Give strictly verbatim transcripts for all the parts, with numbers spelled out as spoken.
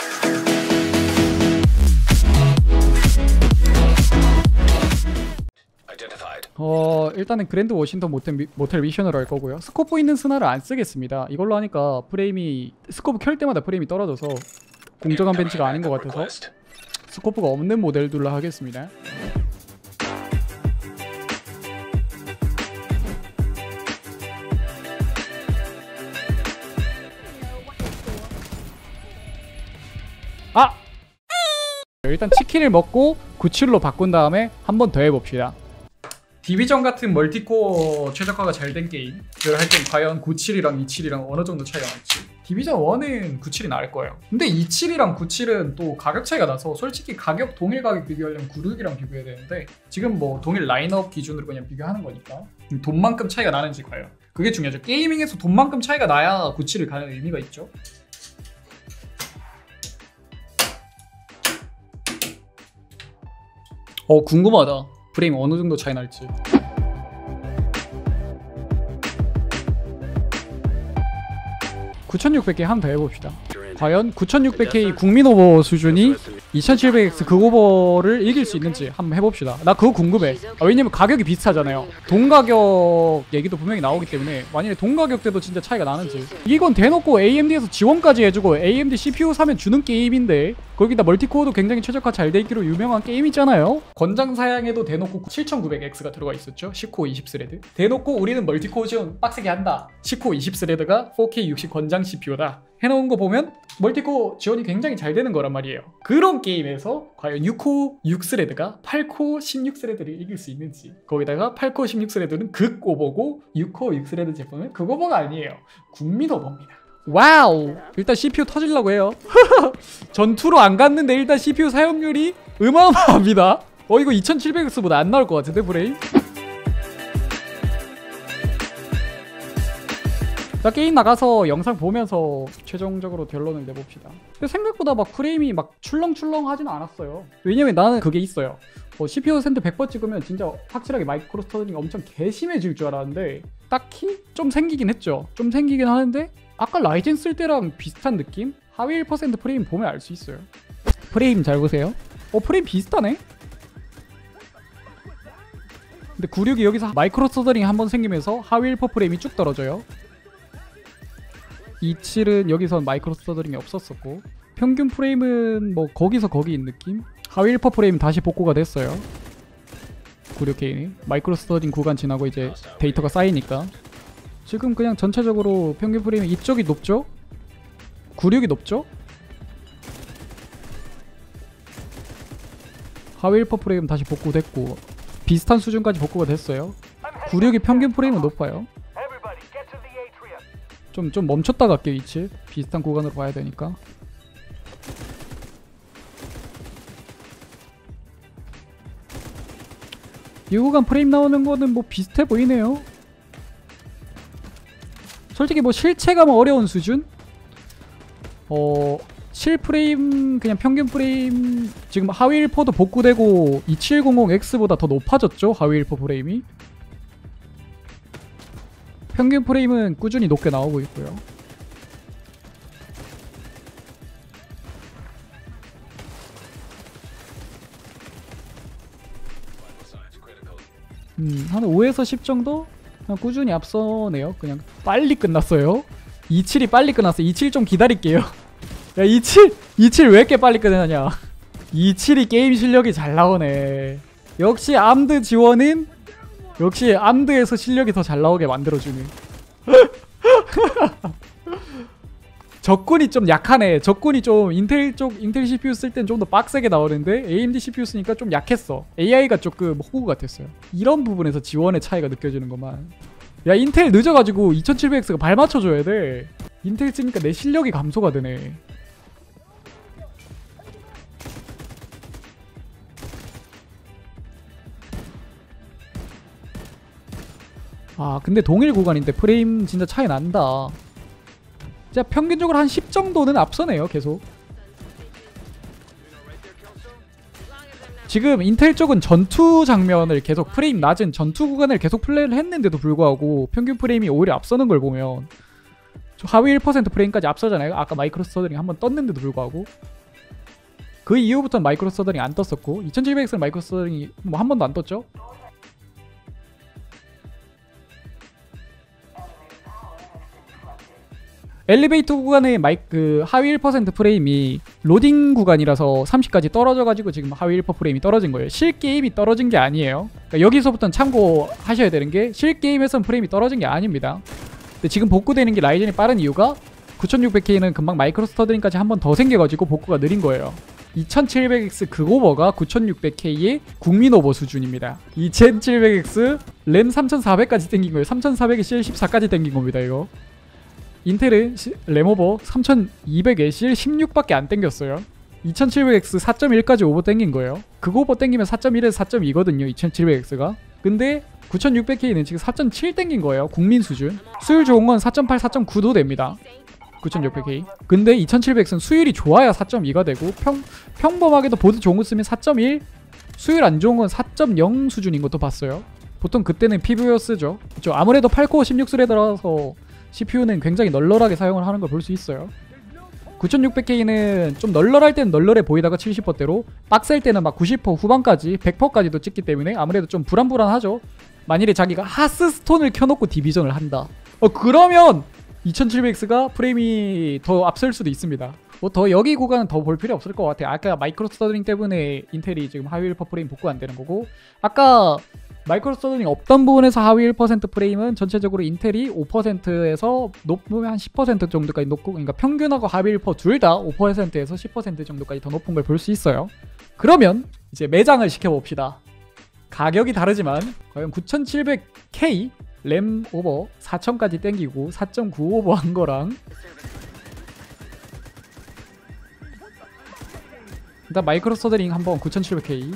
어 일단은 그랜드 워싱턴 모텔, 모텔 미션으로 할 거고요. 스코프 있는 스나를 안 쓰겠습니다. 이걸로 하니까 프레임이 스코프 켤 때마다 프레임이 떨어져서 공정한 벤치가 아닌 것 같아서 스코프가 없는 모델들로 하겠습니다. 아! 일단 치킨을 먹고 구십칠로 바꾼 다음에 한 번 더 해봅시다. 디비전 같은 멀티코어 최적화가 잘 된 게임을 할 땐 과연 구십칠이랑 이십칠이랑 어느 정도 차이가 날지. 디비전 일은 구십칠이 나을 거예요. 근데 이십칠이랑 구십칠은 또 가격 차이가 나서 솔직히 가격 동일 가격 비교하려면 구십육이랑 비교해야 되는데 지금 뭐 동일 라인업 기준으로 그냥 비교하는 거니까 돈만큼 차이가 나는지 과연 그게 중요하죠. 게이밍에서 돈만큼 차이가 나야 구십칠을 가는 의미가 있죠. 어 궁금하다. 프레임 어느 정도 차이 날지. 구천육백 개 한 번 더 해봅시다. 과연 구천육백 케이 국민 오버 수준이 이천칠백 엑스 그 오버를 이길 수 있는지 한번 해봅시다. 나 그거 궁금해. 아, 왜냐면 가격이 비슷하잖아요. 동가격 얘기도 분명히 나오기 때문에 만약에 동가격 때도 진짜 차이가 나는지. 이건 대놓고 에이엠디에서 지원까지 해주고 에이엠디 씨피유 사면 주는 게임인데 거기다 멀티코어도 굉장히 최적화 잘 돼 있기로 유명한 게임 있잖아요. 권장 사양에도 대놓고 칠천구백 엑스가 들어가 있었죠. 십 코어 이십 스레드. 대놓고 우리는 멀티코어 지원 빡세게 한다. 십 코어 이십 스레드가 포케이 육십 권장 씨피유다. 해놓은 거 보면 멀티코어 지원이 굉장히 잘 되는 거란 말이에요. 그런 게임에서 과연 육 코어 육 스레드가 팔 코어 십육 스레드를 이길 수 있는지. 거기다가 팔 코어 십육 스레드는 극 오버고 육 코어 육 스레드 제품은 극 오버가 아니에요. 국민 오버입니다. 와우! 일단 씨피유 터지려고 해요. 전투로 안 갔는데 일단 씨피유 사용률이 어마어마합니다. 어 이거 이천칠백 엑스보다 안 나올 것 같은데 프레임? 자 게임 나가서 영상 보면서 최종적으로 결론을 내봅시다. 근데 생각보다 막 프레임이 막 출렁출렁 하진 않았어요. 왜냐면 나는 그게 있어요. 뭐 씨피유 센터 백 번 찍으면 진짜 확실하게 마이크로 스터링이 엄청 개심해질 줄 알았는데 딱히 좀 생기긴 했죠. 좀 생기긴 하는데 아까 라이젠 쓸 때랑 비슷한 느낌? 하위 일 퍼센트 프레임 보면 알 수 있어요. 프레임 잘 보세요. 어 프레임 비슷하네? 근데 구십육이 여기서 마이크로 서더링이 한번 생기면서 하위 일 퍼센트 프레임이 쭉 떨어져요. 이십칠은 여기선 마이크로 서더링이 없었었고 평균 프레임은 뭐 거기서 거기인 느낌? 하위 일 퍼센트 프레임 다시 복구가 됐어요. 구십육 케이는 마이크로 서더링 구간 지나고 이제 데이터가 쌓이니까 지금 그냥 전체적으로 평균 프레임이 이쪽이 높죠? 구십육이 높죠? 하위 일 퍼센트 프레임 다시 복구됐고 비슷한 수준까지 복구가 됐어요. 구십육이 평균 프레임은 높아요. 좀, 좀 멈췄다 갈게요. 이십칠 비슷한 구간으로 봐야 되니까. 이 구간 프레임 나오는 거는 뭐 비슷해 보이네요. 솔직히 뭐 실체감은 어려운 수준? 어... 칠 프레임 그냥 평균 프레임 지금 하위 일 퍼센트도 복구되고 이칠공공 엑스보다 더 높아졌죠? 하위 일 퍼센트 프레임이. 평균 프레임은 꾸준히 높게 나오고 있고요. 음, 한 오에서 십 정도? 그냥 꾸준히 앞서네요. 그냥 빨리 끝났어요. 이십칠이 빨리 끝났어. 이십칠 좀 기다릴게요. 야 이십칠! 이십칠 왜 이렇게 빨리 끝내냐. 이십칠이 게임 실력이 잘 나오네. 역시 암드 지원은 역시 암드에서 실력이 더 잘 나오게 만들어주네. 적군이 좀 약하네. 적군이 좀 인텔 쪽 인텔 씨피유 쓸 땐 좀 더 빡세게 나오는데 에이엠디 씨피유 쓰니까 좀 약했어. 에이아이가 조금 호구 같았어요. 이런 부분에서 지원의 차이가 느껴지는 것만. 야 인텔 늦어가지고 이천칠백 엑스가 발 맞춰줘야 돼. 인텔 쓰니까 내 실력이 감소가 되네. 아 근데 동일 구간인데 프레임 진짜 차이 난다. 진짜 평균적으로 한 십 정도는 앞서네요. 계속 지금 인텔 쪽은 전투 장면을 계속 프레임 낮은 전투 구간을 계속 플레이를 했는데도 불구하고 평균 프레임이 오히려 앞서는 걸 보면 하위 일 퍼센트 프레임까지 앞서잖아요. 아까 마이크로 서더링 한번 떴는데도 불구하고 그 이후부터는 마이크로 서더링 안 떴었고 이천칠백 엑스는 마이크로 서더링이 뭐 한 번도 안 떴죠. 엘리베이터 구간의 마이, 그 하위 일 퍼센트 프레임이 로딩 구간이라서 삼십까지 떨어져가지고 지금 하위 일 퍼센트 프레임이 떨어진 거예요. 실게임이 떨어진 게 아니에요. 그러니까 여기서부터는 참고하셔야 되는 게 실게임에서는 프레임이 떨어진 게 아닙니다. 근데 지금 복구되는 게 라이젠이 빠른 이유가 구천육백 케이는 금방 마이크로 스터드링까지 한 번 더 생겨가지고 복구가 느린 거예요. 이천칠백 엑스 극오버가 구천육백 케이의 국민 오버 수준입니다. 이천칠백 엑스 램 삼천사백까지 땡긴 거예요. 삼천사백에 씨엘 십사까지 땡긴 겁니다. 이거 인텔은 시, 램오버 삼천이백에 씨엘 십육밖에 안 땡겼어요. 이천칠백 엑스 사 점 일까지 오버 땡긴 거예요. 극오버 땡기면 사 점 일에서 사 점 이거든요. 이천칠백 엑스가. 근데 구천육백 케이는 지금 사 점 칠 땡긴 거예요. 국민 수준. 수율 좋은 건 사 점 팔, 사 점 구도 됩니다. 구천육백 케이. 근데 이천칠백 엑스는 수율이 좋아야 사 점 이가 되고 평, 평범하게도 보드 좋은 거 쓰면 사 점 일, 수율 안 좋은 건 사 점 영 수준인 것도 봤어요. 보통 그때는 피부웨어 쓰죠. 그쵸? 아무래도 팔 코어 십육 스레드라서 씨피유는 굉장히 널널하게 사용을 하는 걸 볼 수 있어요. 구천육백 케이는 좀 널널할 때는 널널해 보이다가 칠십 퍼센트대로 빡셀 때는 막 구십 퍼센트 후반까지 백 퍼센트까지도 찍기 때문에 아무래도 좀 불안불안하죠. 만일에 자기가 하스스톤을 켜놓고 디비전을 한다. 어 그러면 이천칠백 엑스가 프레임이 더 앞설 수도 있습니다. 뭐 더 여기 구간은 더 볼 필요 없을 것 같아요. 아까 마이크로 스터드링 때문에 인텔이 지금 하위 일 퍼센트 프레임 복구 안 되는 거고 아까 마이크로 스터드링 없던 부분에서 하위 일 퍼센트 프레임은 전체적으로 인텔이 오 퍼센트에서 높으면 한 십 퍼센트 정도까지 높고 그러니까 평균하고 하위 일 퍼센트 둘 다 오 퍼센트에서 십 퍼센트 정도까지 더 높은 걸 볼 수 있어요. 그러면 이제 매장을 시켜봅시다. 가격이 다르지만 과연 구천칠백 케이 램 오버 사천까지 땡기고 사 점 구 오버 한 거랑 일단 마이크로 스터드링 한번 구천칠백 케이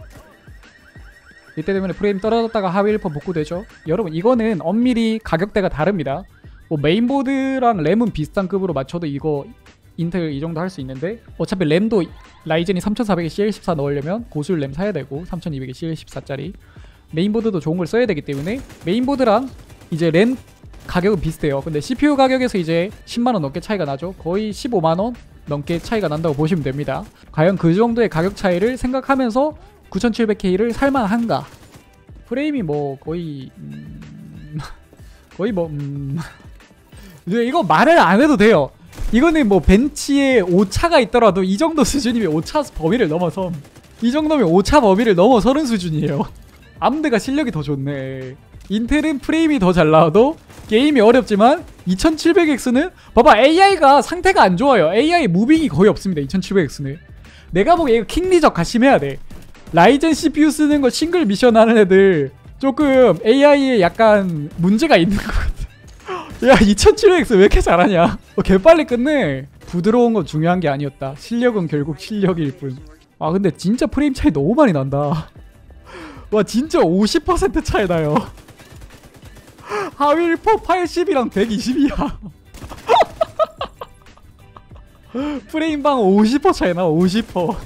이때 되면 프레임 떨어졌다가 하위 일 퍼센트 복구되죠. 여러분 이거는 엄밀히 가격대가 다릅니다. 뭐 메인보드랑 램은 비슷한 급으로 맞춰도 이거 인텔 이 정도 할 수 있는데 어차피 램도 라이젠이 삼천사백에 씨엘 십사 넣으려면 고수율 램 사야 되고 삼천이백에 씨엘 십사짜리 메인보드도 좋은 걸 써야 되기 때문에 메인보드랑 이제 램 가격은 비슷해요. 근데 씨피유 가격에서 이제 십만 원 넘게 차이가 나죠. 거의 십오만 원 넘게 차이가 난다고 보시면 됩니다. 과연 그 정도의 가격 차이를 생각하면서 구천칠백 케이를 살만한가? 프레임이 뭐 거의 음... 거의 뭐 음... 이거 말을 안 해도 돼요. 이거는 뭐 벤치에 오차가 있더라도 이 정도 수준이면 오차 범위를 넘어서 이 정도면 오차 범위를 넘어서는 수준이에요. 암드가 실력이 더 좋네. 인텔은 프레임이 더 잘 나와도 게임이 어렵지만 이천칠백 엑스는 봐봐 에이아이가 상태가 안 좋아요. 에이아이 무빙이 거의 없습니다. 이천칠백 엑스는 내가 보기에 이거 킹리적 가심해야 돼. 라이젠 씨피유 쓰는 거 싱글 미션 하는 애들 조금 에이아이에 약간 문제가 있는 것 같아. 야 이천칠백 엑스 왜 이렇게 잘하냐. 어, 개빨리 끝내. 부드러운 건 중요한 게 아니었다. 실력은 결국 실력일 뿐. 아 근데 진짜 프레임 차이 너무 많이 난다. 와 진짜 오십 퍼센트 차이 나요. 하위 일 퍼센트 팔십이랑 백이십이야. 프레임방 오십 퍼센트 차이 나. 오십 퍼센트.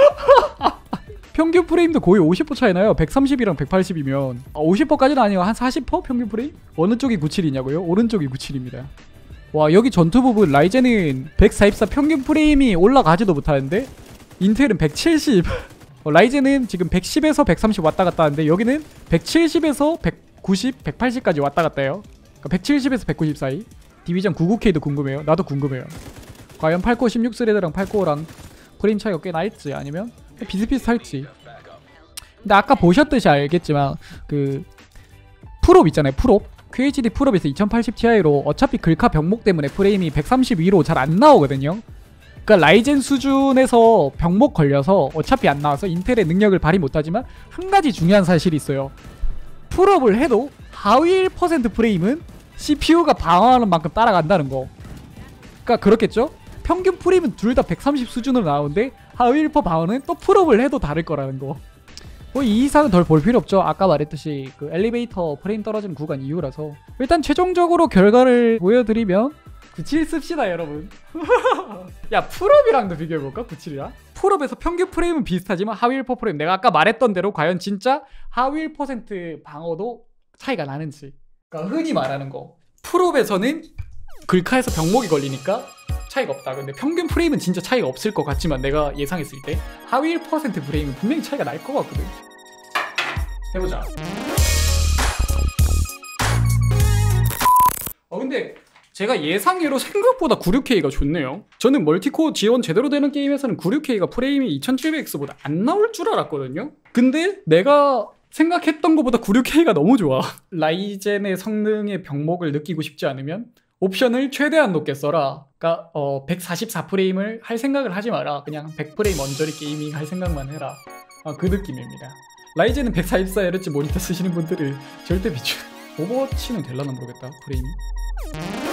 평균 프레임도 거의 오십 퍼센트 차이 나요. 백삼십이랑 백팔십이면 아, 오십 퍼센트까지는 아니고 한 사십 퍼센트 평균 프레임? 어느 쪽이 구십칠이냐고요? 오른쪽이 구십칠입니다. 와 여기 전투 부분 라이젠은 백사십사 평균 프레임이 올라가지도 못하는데 인텔은 백칠십. 어, 라이젠은 지금 백십에서 백삼십 왔다 갔다 하는데 여기는 백칠십에서 백구십, 백팔십까지 왔다 갔다 해요. 그러니까 백칠십에서 백구십 사이. 디비전 구십구 케이도 궁금해요. 나도 궁금해요. 과연 팔 코어 십육 스레드랑 팔 코어랑 프레임 차이가 꽤 나있지 아니면 비슷비슷할지. 근데 아까 보셨듯이 알겠지만 그 풀옵 있잖아요. 풀옵 큐에이치디 풀업에서 이천팔십 티아이로 어차피 글카 병목 때문에 프레임이 백삼십 위로 잘 안 나오거든요. 그러니까 라이젠 수준에서 병목 걸려서 어차피 안 나와서 인텔의 능력을 발휘 못하지만 한 가지 중요한 사실이 있어요. 풀업을 해도 하위 일 퍼센트 프레임은 씨피유가 방어하는 만큼 따라간다는 거. 그러니까 그렇겠죠? 평균 프레임은 둘 다 백삼십 수준으로 나오는데 하위 일 퍼센트 방어는 또 풀업을 해도 다를 거라는 거. 뭐 이 이상은 덜 볼 필요 없죠. 아까 말했듯이 그 엘리베이터 프레임 떨어지는 구간 이후라서. 일단 최종적으로 결과를 보여드리면 구십칠 씁시다 여러분. 야 풀업이랑도 비교해볼까? 구십칠이랑 풀업에서 평균 프레임은 비슷하지만 하위 일 퍼센트 프레임 내가 아까 말했던 대로 과연 진짜 하위 일 퍼센트 방어도 차이가 나는지. 그러니까 흔히 말하는 거 풀업에서는 글카에서 병목이 걸리니까 차이가 없다. 근데 평균 프레임은 진짜 차이가 없을 것 같지만 내가 예상했을 때 하위 일 퍼센트 프레임은 분명히 차이가 날 것 같거든. 해보자. 어 근데 제가 예상외로 생각보다 구십육 케이가 좋네요. 저는 멀티코어 지원 제대로 되는 게임에서는 구십육 케이가 프레임이 이천칠백 엑스보다 안 나올 줄 알았거든요. 근데 내가 생각했던 것보다 구십육 케이가 너무 좋아. 라이젠의 성능의 병목을 느끼고 싶지 않으면 옵션을 최대한 높게 써라. 그러니까 어, 백사십사 프레임을 할 생각을 하지 마라. 그냥 백 프레임 언저리 게이밍 할 생각만 해라. 어, 그 느낌입니다. 라이젠은 백사십사 헤르츠 모니터 쓰시는 분들을 절대 비추. 오버워치는 될라나 모르겠다 프레임이.